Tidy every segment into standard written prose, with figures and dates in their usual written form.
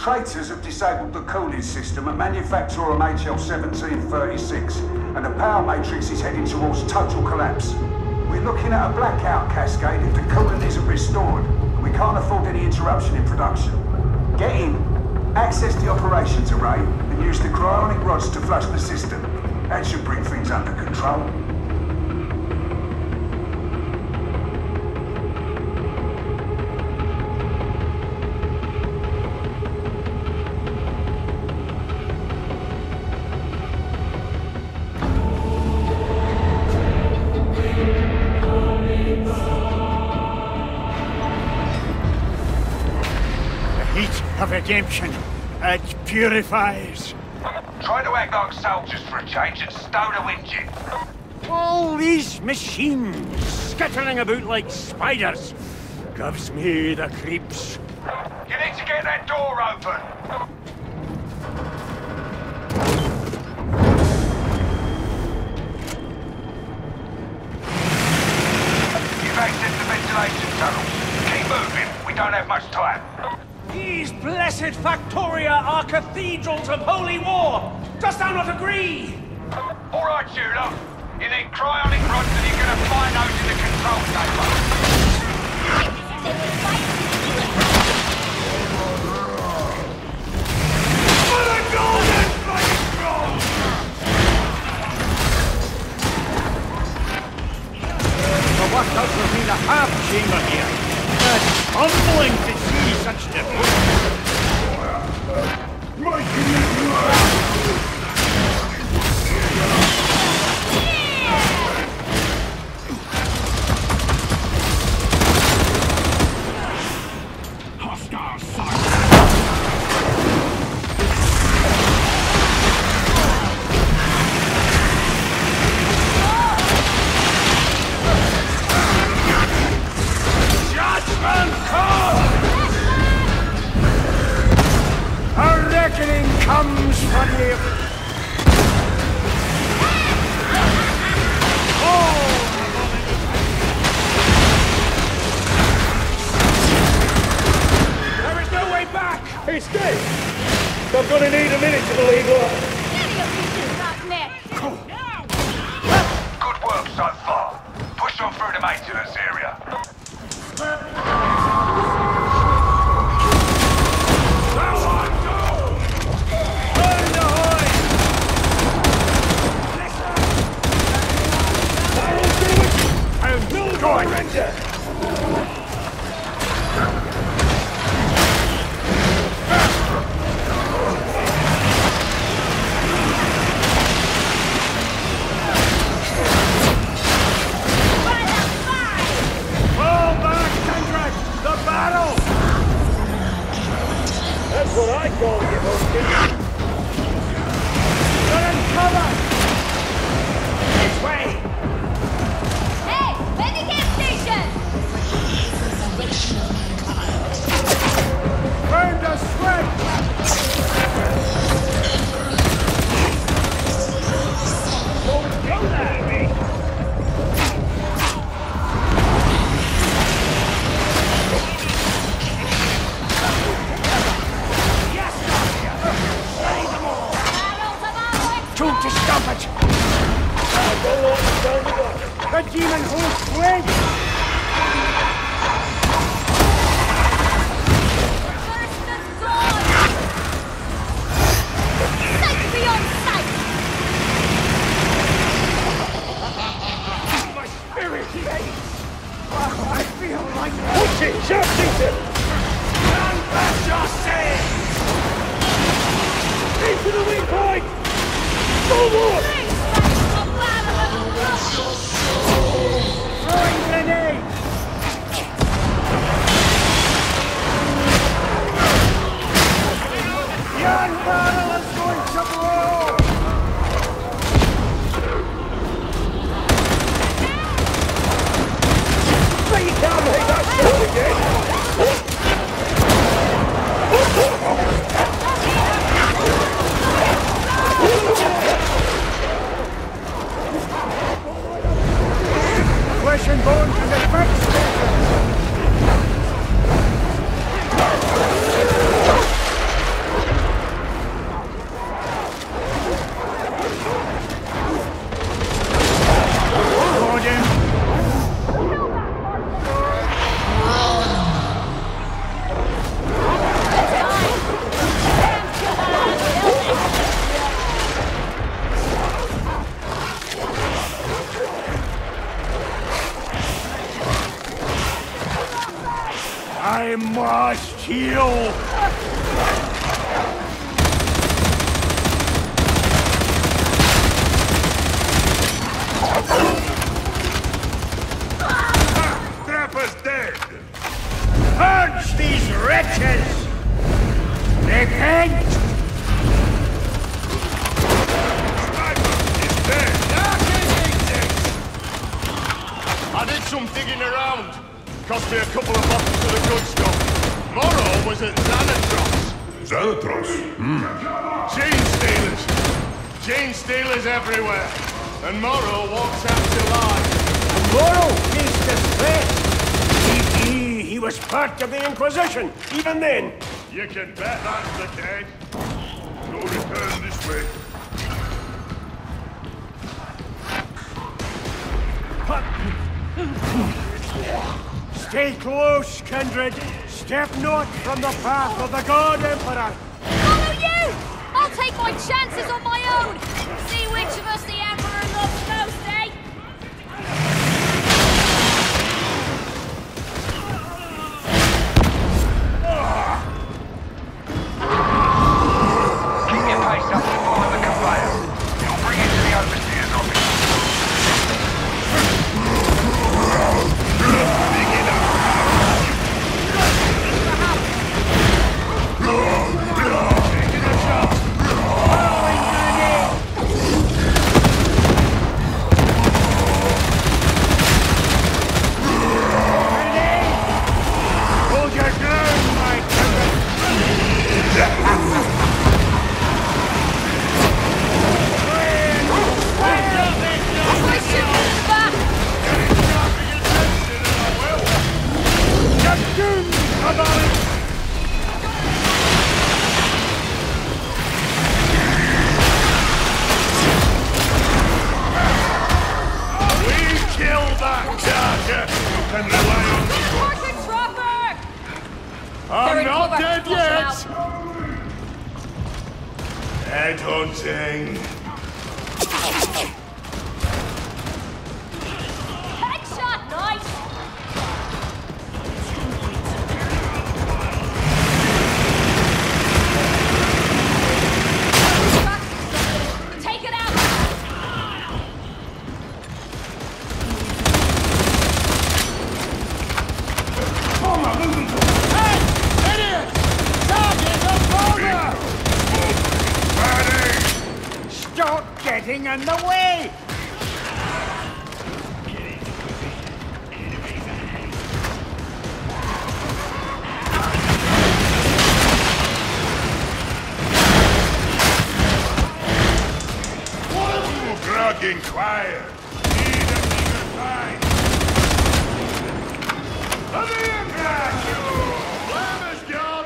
Traitors have disabled the cooling system at Manufactorum HL1736, and the power matrix is heading towards total collapse. We're looking at a blackout cascade if the coolant isn't restored. We can't afford any interruption in production. Get in, access the operations array, and use the cryonic rods to flush the system. That should bring things under control. Of redemption, it purifies. Try to act like soldiers for a change and stow the engine. All these machines skittering about like spiders gives me the creeps. You need to get that door open. You've accessed the ventilation tunnels. Keep moving. We don't have much time. These blessed Factoria are cathedrals of holy war! Dost thou not agree? All right, Zealot. You need cryonic rods and you're gonna find those in the control chamber. For the golden fighting throne! The workouts will be the half chamber here. It's humbling to see such devotion. Hostile Judgment comes! A reckoning comes from you! There is no way back! It's dead! I'm gonna need a minute to believe what. Good work so far. Push on through the maintenance area. That's what I call devotion. You're in cover! This way! Hey! Medicare station! Burn the sweat! Don't do that, me! Tool to stop it! The demon holds swing! First is gone! Sight beyond sight! My spirit aches! Oh, I feel like... Push it! Just eat it! That's your say! Into the weak point! Forward! Throwing grenade! Yon barrel is going to blow! But you can't make that shot again! Flesh and bone to the first station! heel! Trapper's dead! Purge these wretches! Repent! Sniper is dead! I did some digging around. Cost me a couple of bottles of the good stuff. Morrow was at Xanatros. Zealotros? Chain stealers. Chain stealers everywhere. And Morrow walks out alive. Morrow faced a threat. He was part of the Inquisition, even then. You can bet that's the case. No return this way. Stay close, kindred. Step not from the path of the God Emperor. Follow you! I'll take my chances on my own! See which of us the Emperor loves most, eh? Keep your pace up and follow the conveyor. It'll bring you to the overseer's office. Hold your ground, my My ship is back! You're doomed, Cavalry! We killed that charger. You can rely on me. Market Trapper! I'm They're in not cover. dead Flush yet. it Headhunting. Headshot, nice! Take it out! Stop getting in the way! Grog inquire. Need a bigger fight. Come here, Grog! Lammer's gone.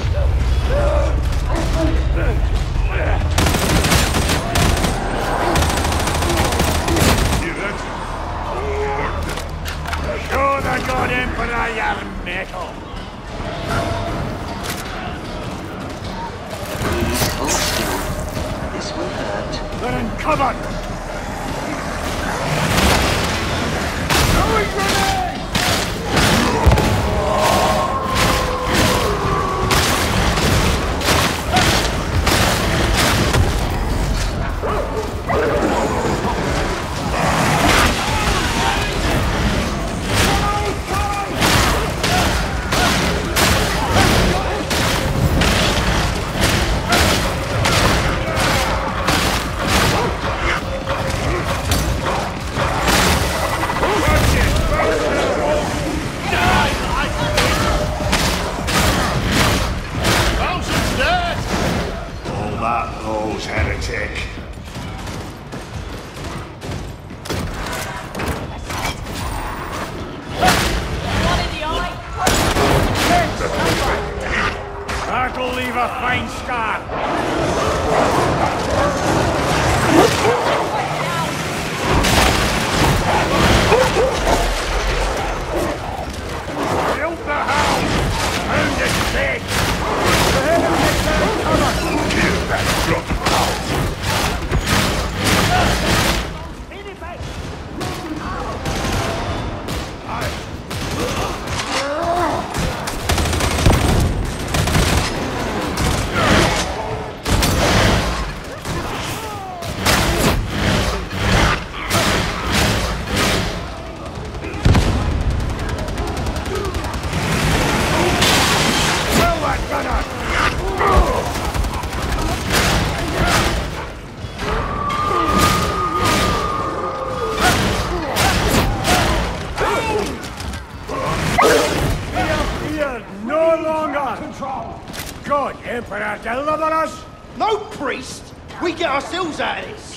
You that's bored. Show the God Emperor your metal! Please hold still. This will hurt. They're in cover! Bowser's dead. All that knows, heretic. One in the eye! That'll leave a fine scar! Build the house! Pound it big! Kill that rotten house. No priest! We get ourselves out of this!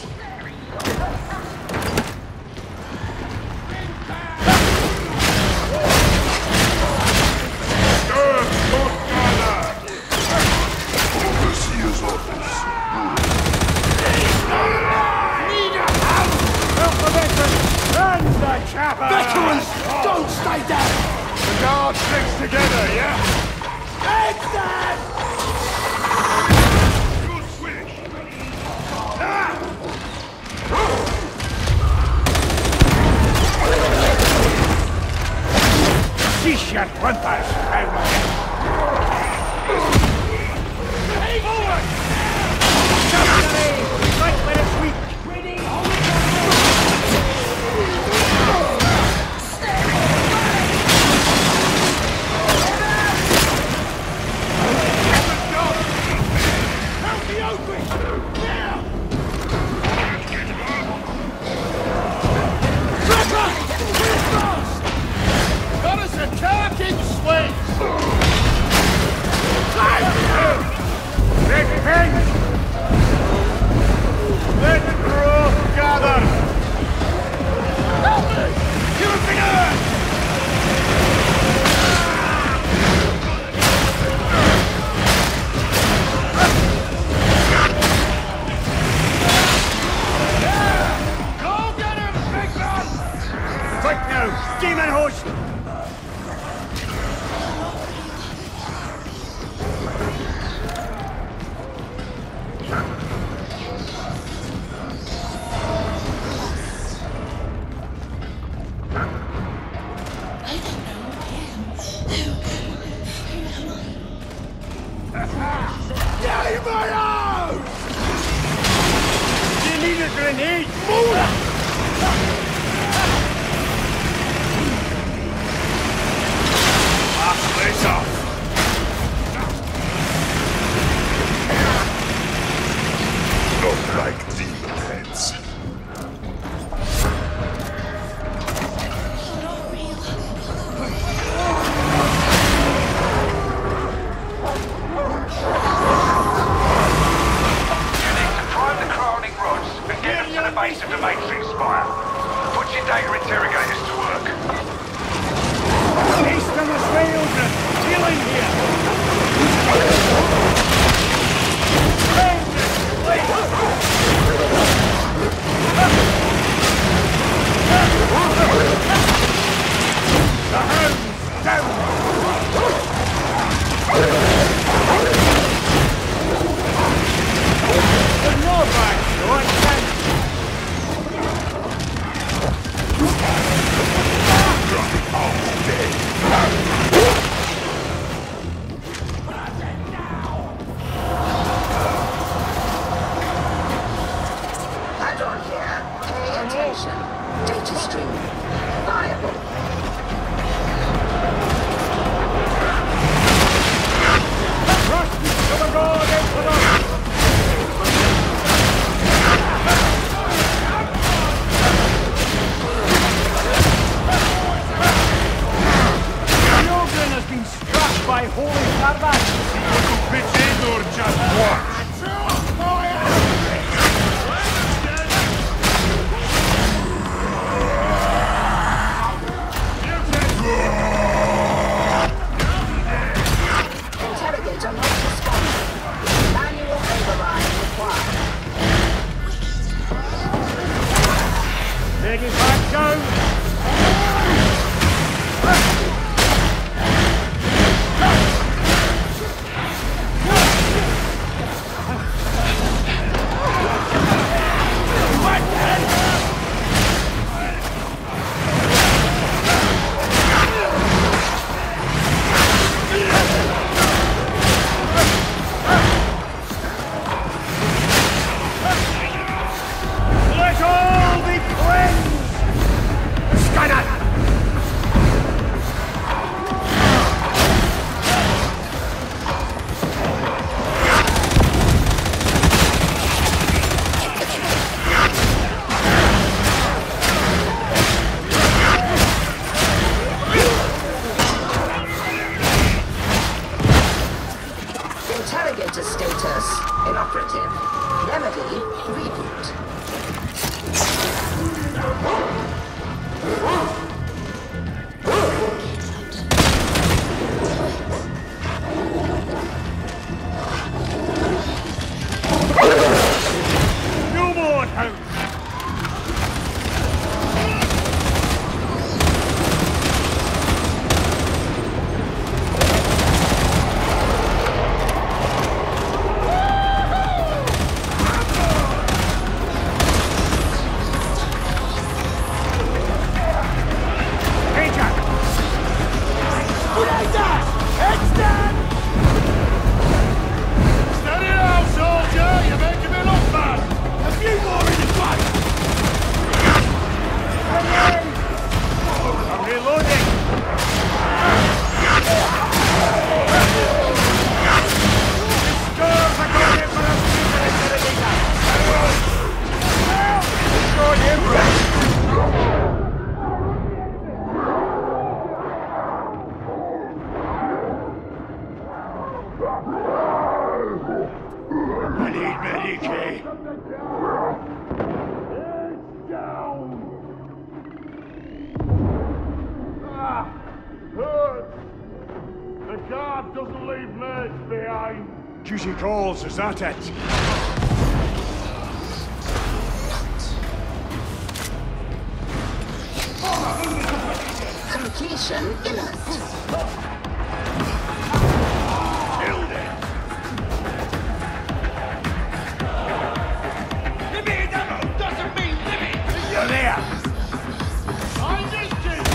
Overseer's office. And the chapel! Veterans, don't stay down! The guard sticks together, yeah? Take that! Good switch. Cease your whimpers, Howland! Hey, forward! Cavalry! Fight when it's weak! Ready! Out the open! Now! Trevor! We're fast! Got us a talking swing! Big pin! Let the growth gather! Give us the earth! Go get him, big man! Quick now! Demon host! You need a grenade! Face off! Not like demon heads. Prime the crowning rods and get them to the base of the Matrix Spire. Put your data interrogators to work. East of the children! Killing here! The hounds down! There's no back, no attempt! active. Remedy reboot. No more hounds! Steady now, soldier! You're making me look bad! A few more in the fight! I'm reloading! Scores are going in for a super intimidator! Destroy him! I need Medicaid! Hurt! The guard doesn't leave mates behind! Duty calls, is that it? Completion imminent. Killed it! Limited ammo doesn't mean limit! You're there! Find this kid!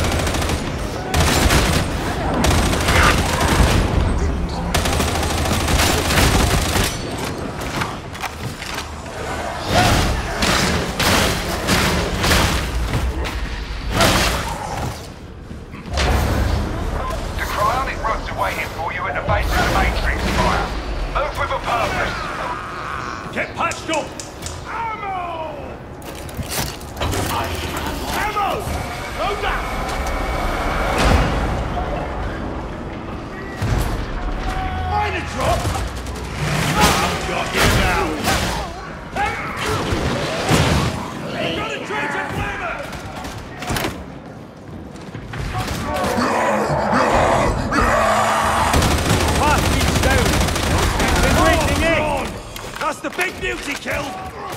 The cryonic rods are waiting for you at the base of the Matrix Spire. Move with a purpose. Get patched up! Ammo! Ammo! Go down! Mine a drop! I've got you now! Got a traitor flavor! Party's down! Been waiting in! That's the big news he killed!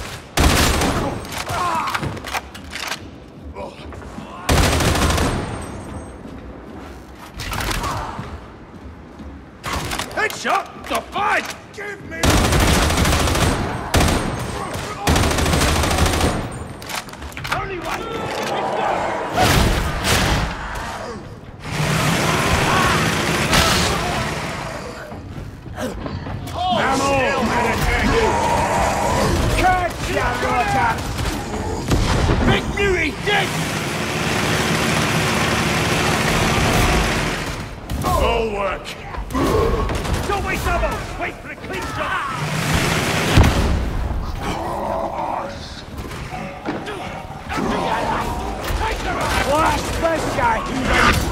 Headshot! The fight! Give me... Only one! Ammo! Catch ya, Roger! Big Newey dead! All work! Don't waste ammo! Wait for a clean shot! Blast this guy!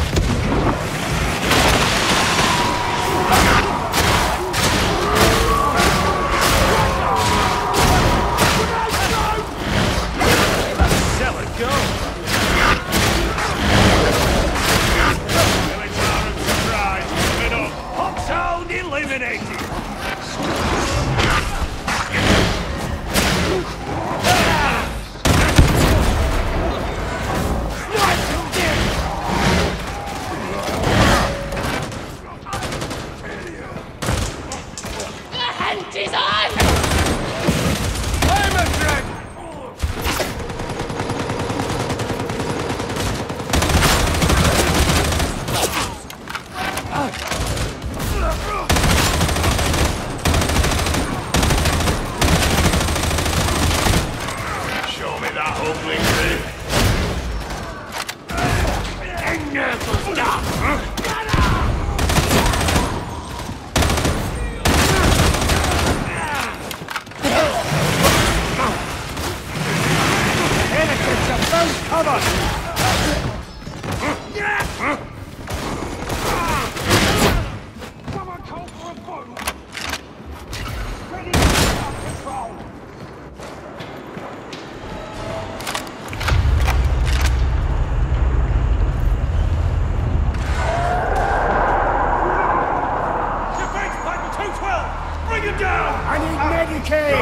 Zealot, go! Military surprise, coming up! Hot sound eliminated!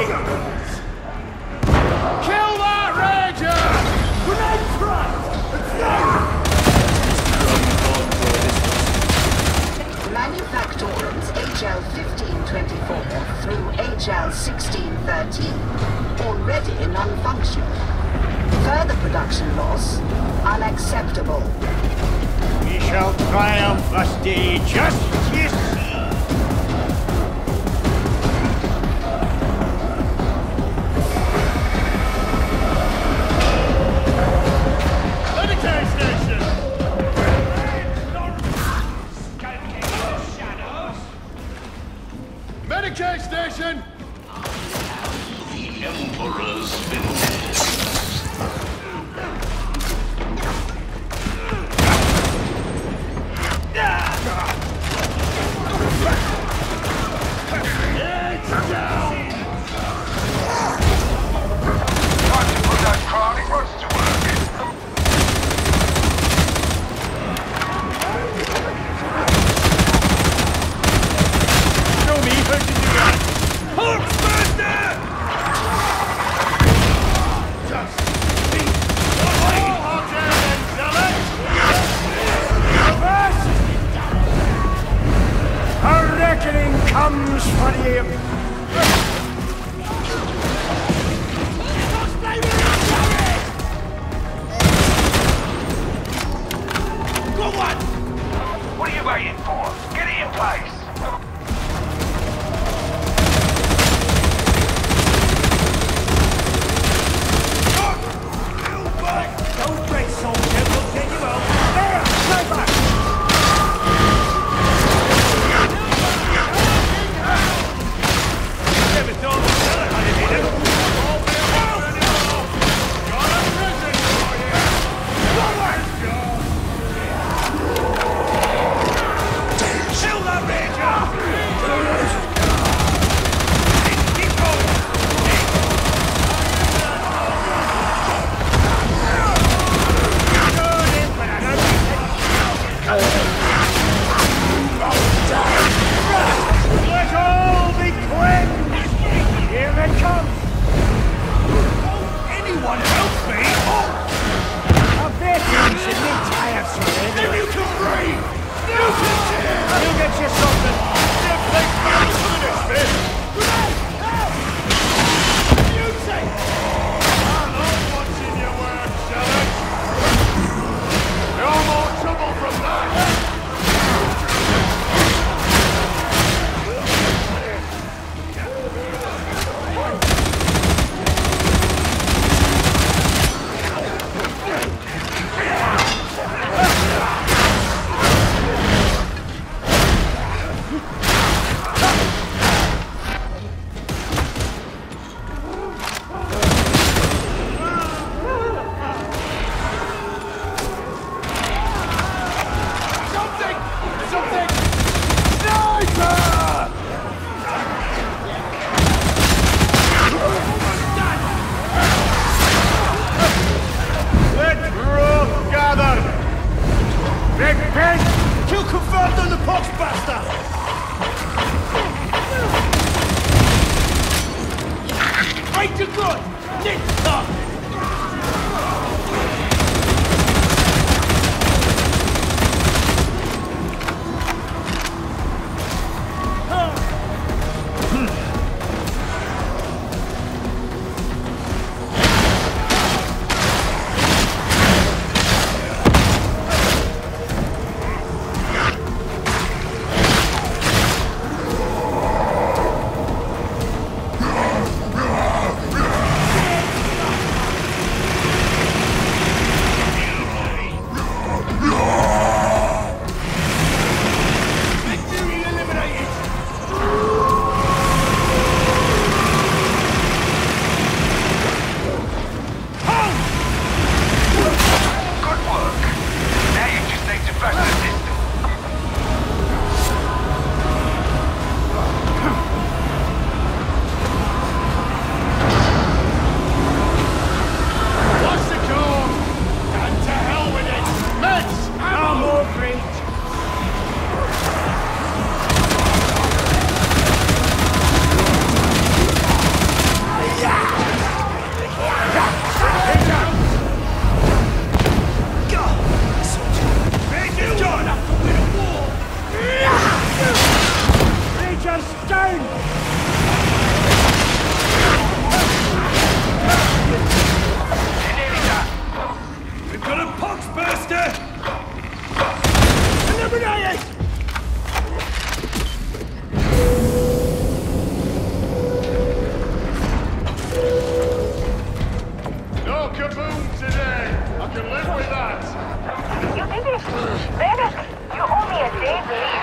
Kill that rager! Grenade front! Manufactorums HL1524 through HL1613 already non-functional. Further production loss unacceptable. We shall triumph this day, just you see. Military station! Medicaid station! The Emperor's vengeance. Time to put those crowning rods to work. Show me how to do that. Hulkbuster! Our reckoning comes for you. What are you waiting for? Get it in place. Don't break, soldier. We'll get you out. There! Go back! Never told the Zealot how to beat him. Kill that ranger! Keep going. Good Emperor, let all be quick. Here they come. Anyone help me? I bet you should be tired, If son. you can breathe! You can tear! You get you something. Beauty! I'm not watching your work, Zealot. No more trouble from that! Something! Sniper! Let growth gather. Big Ben, Kill confirmed on the pox bastard! Right to good! Nick up! Venice, you're only a day late.